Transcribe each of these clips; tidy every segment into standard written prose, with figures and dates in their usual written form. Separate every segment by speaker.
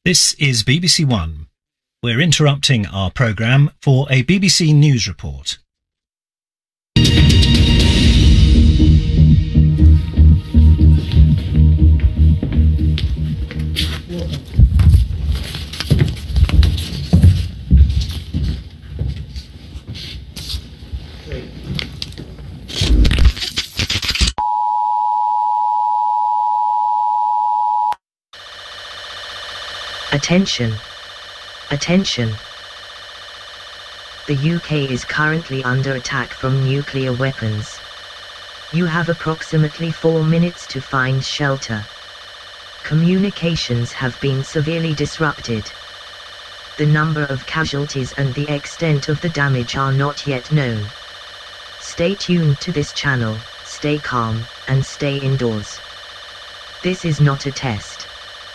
Speaker 1: This is BBC One. We're interrupting our programme for a BBC News report.
Speaker 2: Attention! Attention! The UK is currently under attack from nuclear weapons. You have approximately 4 minutes to find shelter. Communications have been severely disrupted. The number of casualties and the extent of the damage are not yet known. Stay tuned to this channel, stay calm, and stay indoors. This is not a test.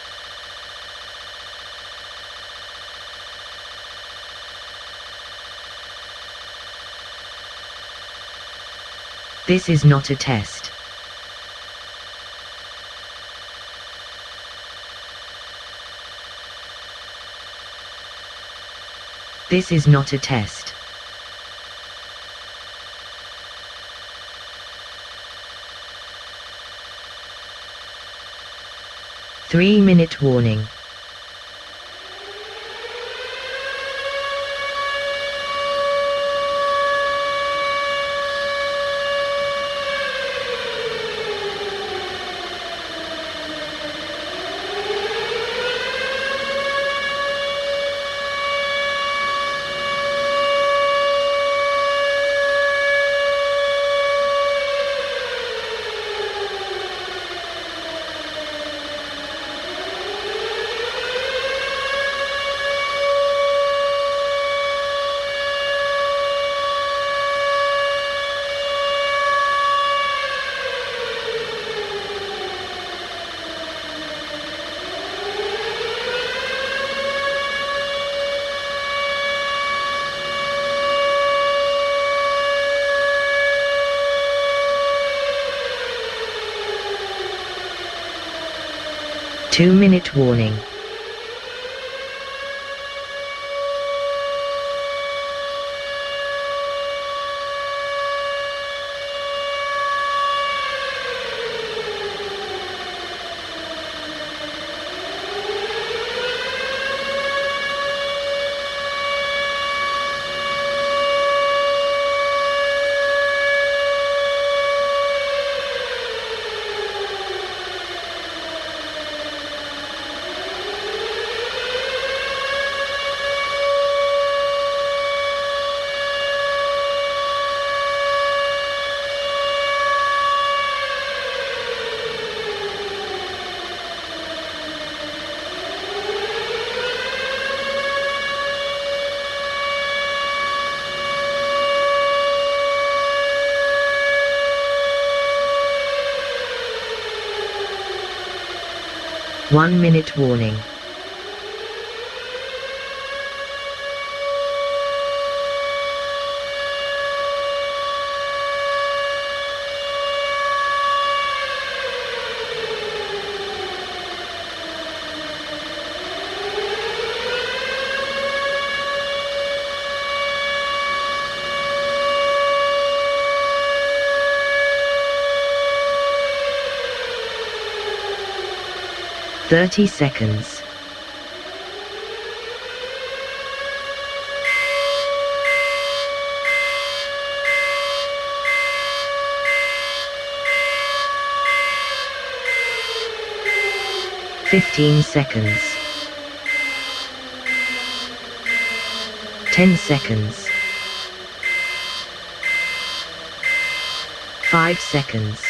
Speaker 2: This is not a test. This is not a test. Three-minute warning. Two-minute warning. One-minute warning. Thirty seconds. Fifteen seconds. 10 seconds. 5 seconds.